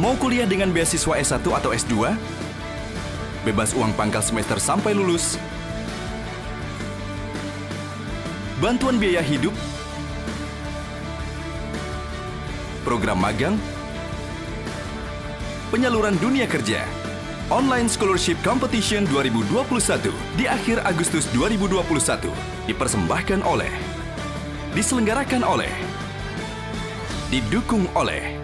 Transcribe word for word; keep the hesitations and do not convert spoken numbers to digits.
Mau kuliah dengan beasiswa S satu atau S dua? Bebas uang pangkal semester sampai lulus? Bantuan biaya hidup? Program magang? Penyaluran dunia kerja? Online Scholarship Competition dua ribu dua puluh satu di akhir Agustus dua ribu dua puluh satu dipersembahkan oleh, diselenggarakan oleh, didukung oleh